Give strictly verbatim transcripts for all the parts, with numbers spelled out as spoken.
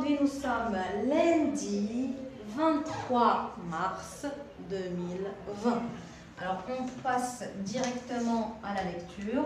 aujourd'hui, nous sommes lundi vingt-trois mars deux mille vingt. Alors, on passe directement à la lecture.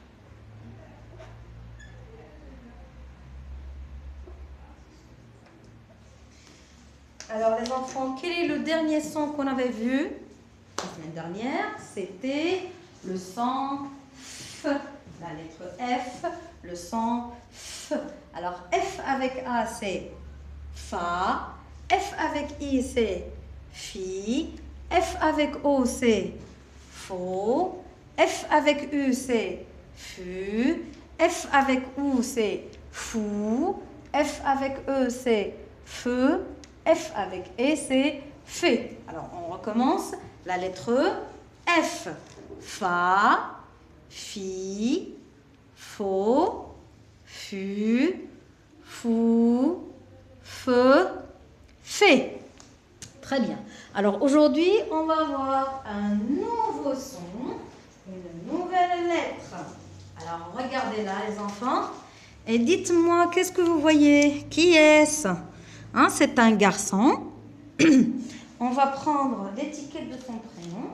Alors, les enfants, quel est le dernier son qu'on avait vu la semaine dernière? C'était le son F, la lettre F, le son F. Alors, F avec A, c'est Fa. F avec I, c'est Fi. F avec O, c'est Fo. F avec U, c'est Fu. F avec U, c'est Fou. F avec E, c'est Feu. F avec E, c'est Fait. Alors, on recommence. La lettre F. Fa, Fi, Fo, Fu, Fou, Feu, Fait. Très bien. Alors, aujourd'hui, on va voir un nouveau son, une nouvelle lettre. Alors, regardez là, les enfants, et dites-moi, qu'est-ce que vous voyez? Qui est-ce? Hein, c'est un garçon. On va prendre l'étiquette de son prénom.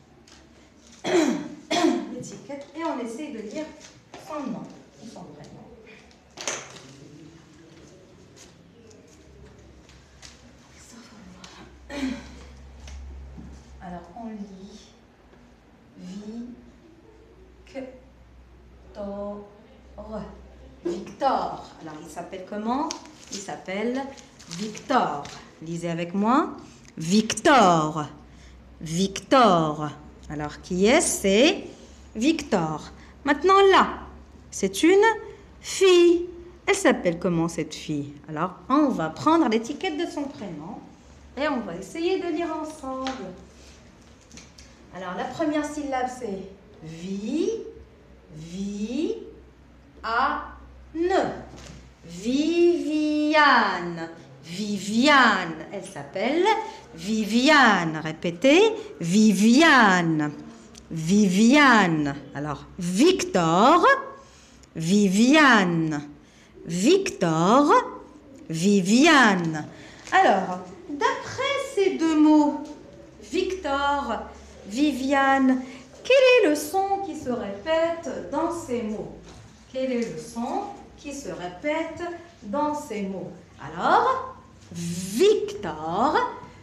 L'étiquette et on essaie de lire son nom, son prénom. Alors on lit Victor. Victor. Alors il s'appelle comment? Il s'appelle Victor. Lisez avec moi. Victor. Victor. Alors, qui est-ce? C'est Victor. Maintenant, là, c'est une fille. Elle s'appelle comment, cette fille? Alors, on va prendre l'étiquette de son prénom et on va essayer de lire ensemble. Alors, la première syllabe, c'est vi, vi, a, ne. Viviane. Viviane. Elle s'appelle Viviane. Répétez. Viviane. Viviane. Alors, Victor. Viviane. Victor. Viviane. Alors, d'après ces deux mots, Victor, Viviane, quel est le son qui se répète dans ces mots? Quel est le son qui se répète dans ces mots? Alors, Victor,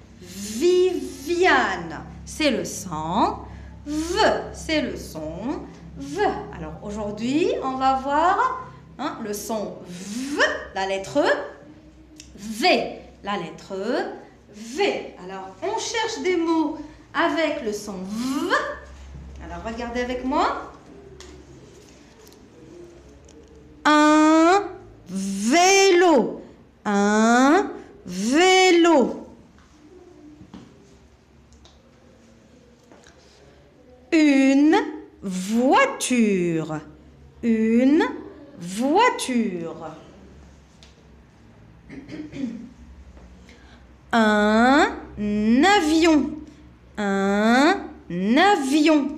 Viviane, c'est le son. V, c'est le son. V. Alors, aujourd'hui, on va voir hein, le son V, la lettre V. La lettre V. Alors, on cherche des mots avec le son V. Alors, regardez avec moi. Un vélo. Un vélo. Une voiture. Une voiture. Un avion. Un avion.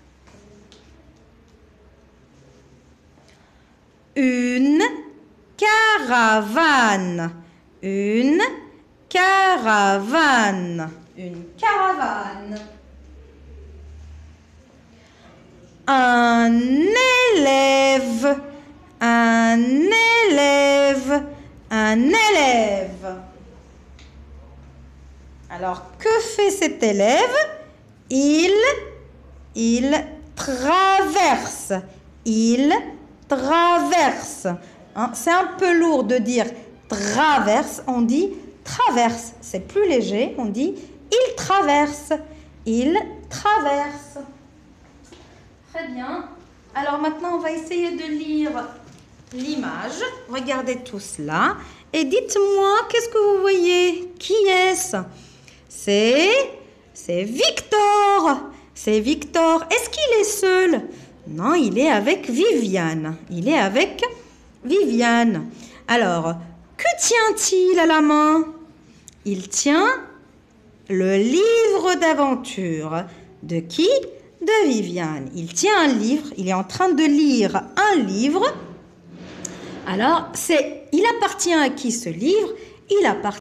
Une caravane. Une caravane. Une caravane. Un élève. Un élève. Un élève. Alors, que fait cet élève? Il, il traverse. Il traverse. Hein, c'est un peu lourd de dire traverse. On dit traverse. C'est plus léger. On dit il traverse. Il traverse. Très bien. Alors maintenant, on va essayer de lire l'image. Regardez tout cela. Et dites-moi, qu'est-ce que vous voyez? Qui est-ce? C'est, c'est Victor. C'est Victor. Est-ce qu'il est seul? Non, il est avec Viviane. Il est avec Viviane. Alors, que tient-il à la main? Il tient le livre d'aventure. De qui? De Viviane. Il tient un livre. Il est en train de lire un livre. Alors, c'est il appartient à qui ce livre? Il appartient